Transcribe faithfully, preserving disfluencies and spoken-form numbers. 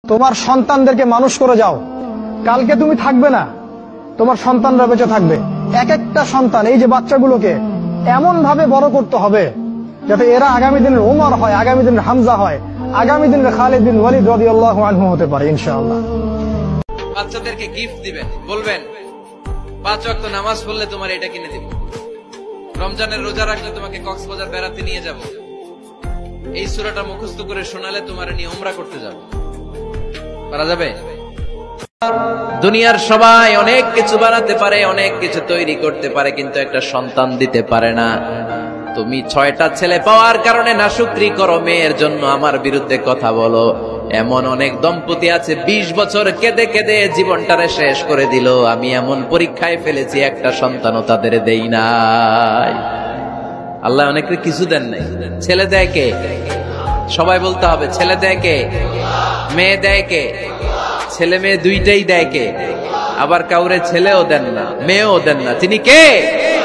তোমার সন্তানদেরকে মানুষ করে যাও, কালকে তুমি থাকবে না, তোমার সন্তানরা বেঁচে থাকবে। এক একটা সন্তান, এই যে বাচ্চাগুলোকে এমন ভাবে বড় করতে হবে যাতে এরা আগামী দিনের ওমর হয়, আগামী দিনের হামজা হয়, আগামী দিনের খালিদ বিন ওয়ালিদ রাদিয়াল্লাহু আনহু হতে পারে ইনশাআল্লাহ। বাচ্চাদেরকে গিফট দিবেন, বলবেন পাঁচ ওয়াক্ত নামাজ পড়লে তোমার এটা কিনে দিব, রমজানের রোজা রাখলে তোমাকে কক্সবাজার বেড়াতে নিয়ে যাব, এই সূরাটা মুখস্থ করে শোনালে তোমার নিয়ে উমরা করতে যাব। পারা যাবে? দুনিয়ার সবাই অনেক কিছু বানাতে পারে, অনেক কিছু তৈরি করতে পারে, কিন্তু একটা সন্তান দিতে পারে না। তুমি ছয়টা ছেলে পাওয়ার কারণে নাশুকরি করো, মেয়ের জন্য আমার বিরুদ্ধে কথা বলো। এমন অনেক দম্পতি আছে বিশ বছর কেঁদে কেঁদে জীবনটারে শেষ করে দিল। আমি এমন পরীক্ষায় ফেলেছি, একটা সন্তানও তাদের দেই নাই। আল্লাহ অনেকে কিছু দেন নাই। ছেলে দেয় কে? সবাই বলতে হবে, ছেলে দেয় কে? মেয়ে দেয় কে? ছেলে মেয়ে দুইটাই দেয় কে? আবার কাউরে ছেলেও দেন না, মেয়েও দেন না, তিনি কে?